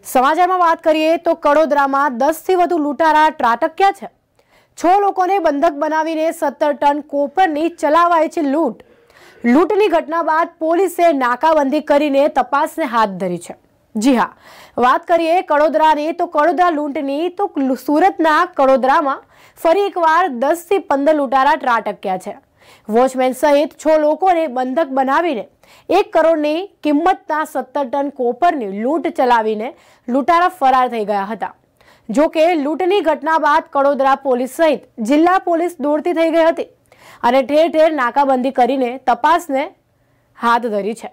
સમાચારમાં વાત કરીએ તો કડોદરામાં 10 થી વધુ લૂંટારા ત્રાટક્યા છે। 6 લોકોને બંધક બનાવીને 17 ટન કોપરની ચલાવાઈ છે લૂંટ। લૂંટની ઘટના બાદ પોલીસે નાકાબંધી કરીને તપાસને હાથ ધરી છે। જી હા, વાત કરીએ કડોદરાની તો કડોદરા લૂંટની તો સુરતના કડોદરામાં ફરી એકવાર 10 થી 15 લૂંટારા ત્રાટક્યા છે। વોચમેન સહિત 6 લોકોને બંધક બનાવીને 1 કરોડની કિંમતના 17 ટન કોપરની લૂંટ ચલાવીને લૂંટારા ફરાર થઈ ગયા હતા। જો કે લૂંટની ઘટના બાદ કડોદરા પોલીસ સહિત જિલ્લા પોલીસ દોડતી થઈ ગઈ હતી અને ઠેર ઠેર નાકાબંધી કરીને તપાસને હાથ ધરી છે।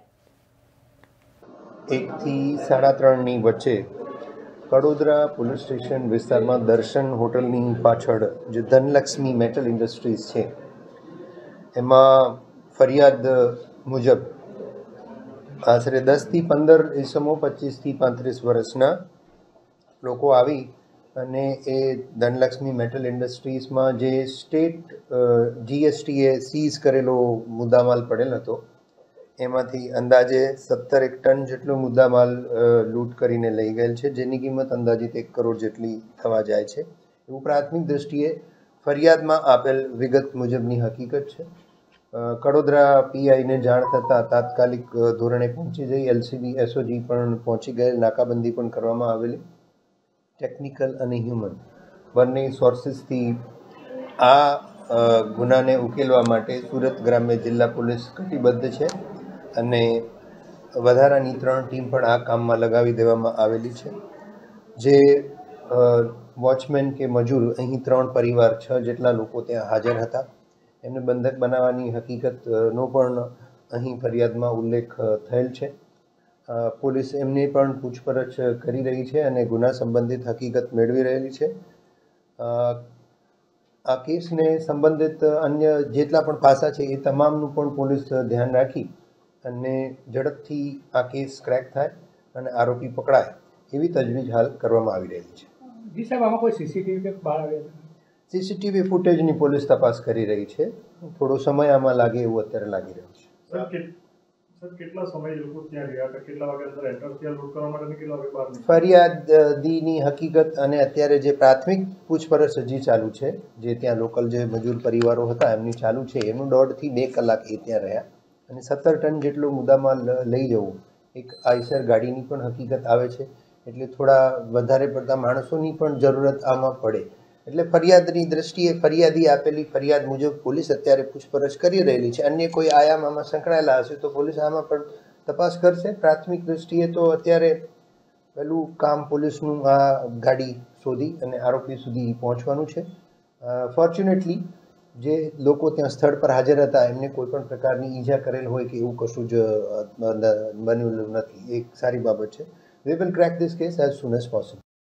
1 થી 3:30 ની વચ્ચે કડોદરા પોલીસ સ્ટેશન વિસ્તારમાં દર્શન હોટલની પાછળ જે ધનલક્ષ્મી મેટલ ઇન્ડસ્ટ્રીઝ છે એમાં ફરિયાદ મુજબ આશરે 10 થી 15 ઇસમો 25 થી 35 વર્ષના લોકો આવી અને એ ધનલક્ષ્મી મેટલ ઇન્ડસ્ટ્રીઝમાં જે સ્ટેટ જીએસટીએ સીઝ કરેલો મુદ્દામાલ પડેલ હતો એમાંથી અંદાજે 17 ટન જેટલો મુદ્દામાલ લૂંટ કરીને લઈ ગયેલ છે, જેની કિંમત અંદાજિત 1 કરોડ જેટલી થવા જાય છે એવું પ્રાથમિક દ્રષ્ટિએ ફરિયાદમાં આપેલ વિગત મુજબની હકીકત છે। કડોદરા પીઆઈને જાણ થતાં તાત્કાલિક ધોરણે પહોંચી જઈ એલસીબી એસઓજી પણ પહોંચી ગયેલ, નાકાબંધી પણ કરવામાં આવેલી। ટેકનિકલ અને હ્યુમન બંને સોર્સિસથી આ ગુનાને ઉકેલવા માટે સુરત ગ્રામ્ય જિલ્લા પોલીસ કટિબદ્ધ છે અને વધારાની 3 ટીમ પણ આ કામમાં લગાવી દેવામાં આવેલી છે। જે વોચમેન કે મજૂર અહીં 3 પરિવાર 6 જેટલા લોકો ત્યાં હાજર હતા, એમને બંધક બનાવવાની હકીકતનો પણ અહીં ફરિયાદમાં ઉલ્લેખ થયેલ છે। પોલીસ એમની પણ પૂછપરછ કરી રહી છે અને ગુના સંબંધિત હકીકત મેળવી રહેલી છે। આ કેસને સંબંધિત અન્ય જેટલા પણ પાસા છે એ તમામનું પણ પોલીસ ધ્યાન રાખી અને ઝડપથી આ કેસ ક્રેક થાય અને આરોપી પકડાય એવી તજવીજ હાલ કરવામાં આવી રહી છે। જી સાહેબ, આમાં કોઈ સીસીટીવી ફૂટેજની પોલીસ તપાસ કરી રહી છે। થોડો સમય આમાં લાગે એવું અત્યારે લાગી રહ્યું છે। કેટલા સમય લોકો ત્યાં રહ્યા હતા, કેટલા વાગે અંદર એન્ટર થયા લૂંટ કરવા માટે, કેટલા વાગે બહાર નીકળ્યા? ફરિયાદીની હકીકત અને અત્યારે જે પ્રાથમિક પૂછપરછ હજી ચાલુ છે, જે ત્યાં લોકલ જે મજૂર પરિવારો હતા એમની ચાલુ છે, એનું 1.5 થી 2 કલાક એ ત્યાં રહ્યા અને 17 ટન જેટલો મુદ્દામાલ લઈ જવું એક આઈસર ગાડીની પણ હકીકત આવે છે, એટલે થોડા વધારે પડતા માણસોની પણ જરૂરત આમાં પડે। એટલે ફરિયાદની દ્રષ્ટિએ ફરિયાદી આપેલી ફરિયાદ મુજબ પોલીસ અત્યારે પૂછપરછ કરી રહેલી છે। અન્ય કોઈ આયામ આમાં સંકળાયેલા હશે તો પોલીસ આમાં પણ તપાસ કરશે। પ્રાથમિક દ્રષ્ટિએ તો અત્યારે પહેલું કામ પોલીસનું આ ગાડી શોધી અને આરોપી સુધી પહોંચવાનું છે। ફોર્ચ્યુનેટલી જે લોકો ત્યાં સ્થળ પર હાજર હતા એમને કોઈ પણ પ્રકારની ઈજા કરેલ હોય કે એવું કશું જ બન્યું નથી, એક સારી બાબત છે। We will crack this case as soon as possible.